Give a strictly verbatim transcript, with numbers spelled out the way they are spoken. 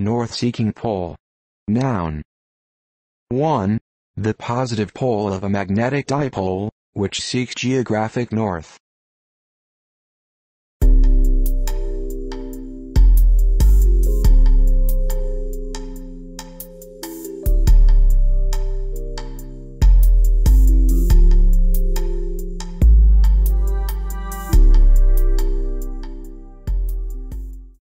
north-seeking pole. Noun. one. The positive pole of a magnetic dipole, which seeks geographic north.